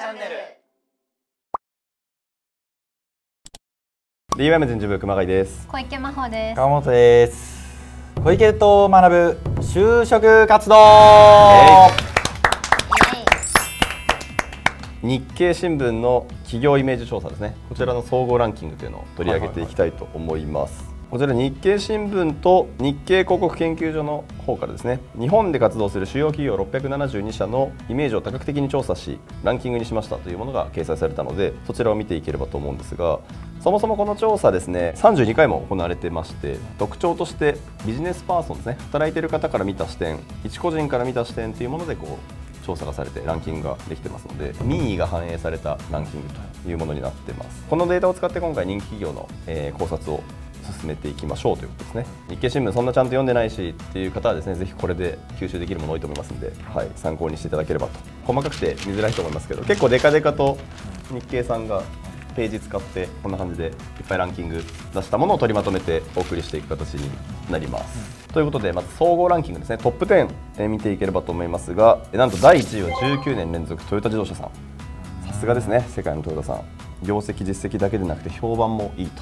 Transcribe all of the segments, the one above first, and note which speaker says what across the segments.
Speaker 1: ャンネル。
Speaker 2: DYM 人事部熊谷です。
Speaker 3: 小池真帆です。
Speaker 1: 川本です。小池と学ぶ就職活動。
Speaker 2: 日経新聞の企業イメージ調査ですね。こちらの総合ランキングというのを取り上げていきたいと思います。こちら日経新聞と日経広告研究所の方からですね、日本で活動する主要企業672社のイメージを多角的に調査しランキングにしましたというものが掲載されたので、そちらを見ていければと思うんですが、そもそもこの調査ですね、32回も行われてまして、特徴としてビジネスパーソンですね、働いている方から見た視点、一個人から見た視点というもので調査がされてランキングができてますので、民意が反映されたランキングというものになっています。このデータを使って今回人気企業の考察を進めていきましょうということですね。日経新聞そんなちゃんと読んでないしっていう方はですね、ぜひこれで吸収できるもの多いと思いますので、参考にしていただければと。細かくて見づらいと思いますけど、結構デカデカと日経さんがページ使ってこんな感じでいっぱいランキング出したものを取りまとめてお送りしていく形になります。ということで、まず総合ランキングですね、トップ10、見ていければと思いますが、なんと第1位は19年連続トヨタ自動車さん。さすがですね、世界のトヨタさん。業績実績だけでなくて評判もいいと。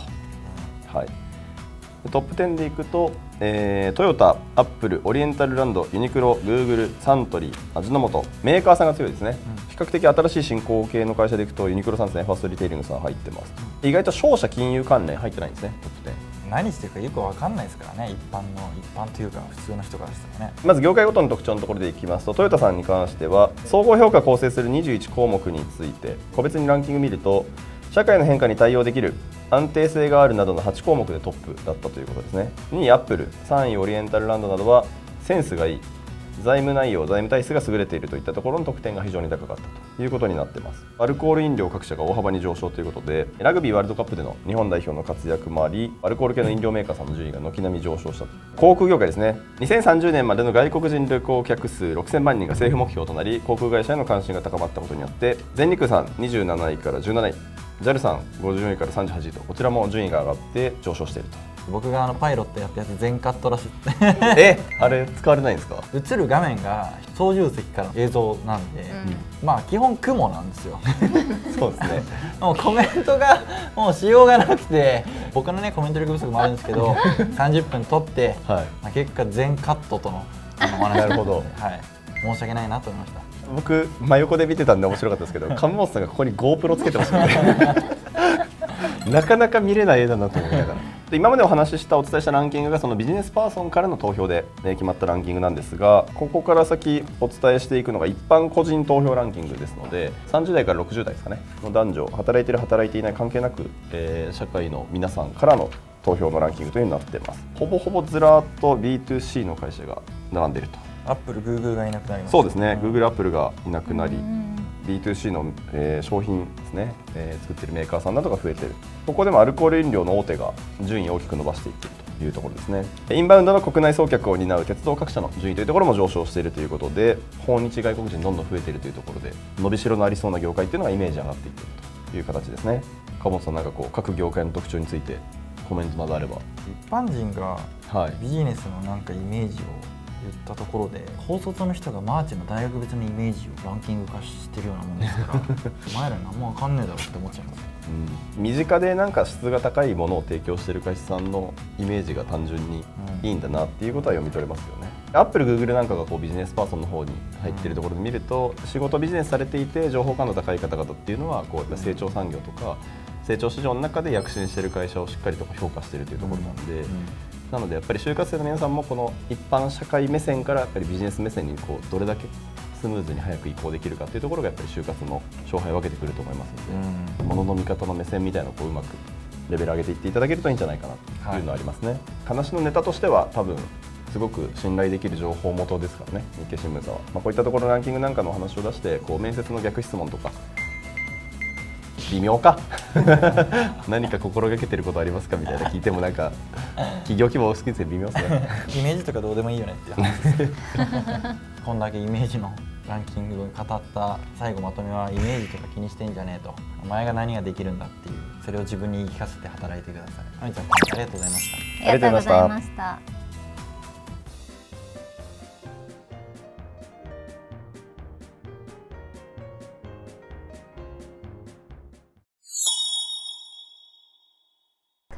Speaker 2: トップ10でいくと、トヨタ、アップル、オリエンタルランド、ユニクロ、グーグル、サントリー、味の素、メーカーさんが強いですね。比較的新しい新興系の会社でいくとユニクロさんですね、ファーストリテイリングさん入ってます。意外と商社金融関連入ってないんですね、トップ10。
Speaker 1: 何してるかよく分かんないですからね、一般というか普通の人からしたらね。
Speaker 2: まず業界ごとの特徴のところでいきますと、トヨタさんに関しては総合評価を構成する21項目について個別にランキング見ると、社会の変化に対応できる、安定性があるなどの8項目でトップだったということですね。2位アップル、3位オリエンタルランドなどはセンスがいい、財務内容、財務体質が優れているといったところの得点が非常に高かったということになっています。アルコール飲料各社が大幅に上昇ということで、ラグビーワールドカップでの日本代表の活躍もあり、アルコール系の飲料メーカーさんの順位が軒並み上昇したと。航空業界ですね、2030年までの外国人旅行客数6000万人が政府目標となり、航空会社への関心が高まったことによって、全日空さん27位から17位、JAL さん54位から38位と、こちらも順位が上がって上昇していると。
Speaker 1: 僕がパイロットやったやつ全カットらしい
Speaker 2: あれ使われないんですか？
Speaker 1: 映る画面が操縦席からの映像なんで、まあ基本雲なんですよ。
Speaker 2: そうですね。
Speaker 1: もうコメントがもうしようがなくて、僕のねコメント力不足もあるんですけど、30分撮って、結果全カットとのお話
Speaker 2: なるほど。
Speaker 1: 申し訳ないなと思いました。
Speaker 2: 僕真横で見てたんで面白かったですけど、上本さんがここに GoPro つけてましたね。なかなか見れない絵だなと思いながら。で、今までお話ししたお伝えしたランキングがそのビジネスパーソンからの投票で決まったランキングなんですが、ここから先お伝えしていくのが一般個人投票ランキングですので、30代から60代ですかねの男女、働いている働いていない関係なく、社会の皆さんからの投票のランキングというのになっています。ほぼほぼずらっと B2C の会社が並んでいると。
Speaker 1: アップル、グーグルがいなくなりました。
Speaker 2: そうですね、グーグル、アップルがいなくなり、B2C の、商品ですね、作っているメーカーさんなどが増えている。ここでもアルコール飲料の大手が順位を大きく伸ばしていっているというところですね。インバウンドの国内送客を担う鉄道各社の順位というところも上昇しているということで、訪日外国人どんどん増えているというところで、伸びしろのありそうな業界というのがイメージ上がっていっているという形ですね。川本さん、なんか各業界の特徴についてコメントなどあれば。
Speaker 1: 一般人がビジネスのなんかイメージを言ったところで、高卒の人がマーチの大学別のイメージをランキング化してるようなもんですからお前ら何も分かんねえだろって思っちゃいます。
Speaker 2: 身近でなんか質が高いものを提供している会社さんのイメージが単純にいいんだなっていうことは読み取れますよね。アップル、グーグルなんかがビジネスパーソンの方に入っているところで見ると、仕事ビジネスされていて情報感度高い方々っていうのはやっぱ成長産業とか成長市場の中で躍進している会社をしっかりと評価しているというところなんで、なのでやっぱり就活生の皆さんもこの一般社会目線からやっぱりビジネス目線にどれだけスムーズに早く移行できるかというところがやっぱり就活の勝敗を分けてくると思いますので、物の見方の目線みたいなのをうまくレベル上げていっていただけるといいんじゃないかなというのはありますね。話のネタとしては多分すごく信頼できる情報元ですからね、日経新聞さんは。こういったところのランキングなんかの話を出して面接の逆質問とか微妙か何か心がけてることありますかみたいな聞いてもなんか企業規模好きですね、微妙ですね。
Speaker 1: イメージとかどうでもいいよねっていう話ですこんだけイメージのランキングを語った最後まとめは、イメージとか気にしてんじゃねえと、お前が何ができるんだっていう、それを自分に言い聞かせて働いてください。あみちゃん、ありがとうございました。
Speaker 3: ありがとうございました。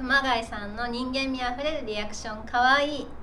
Speaker 3: 熊谷さんの人間味あふれるリアクションかわいい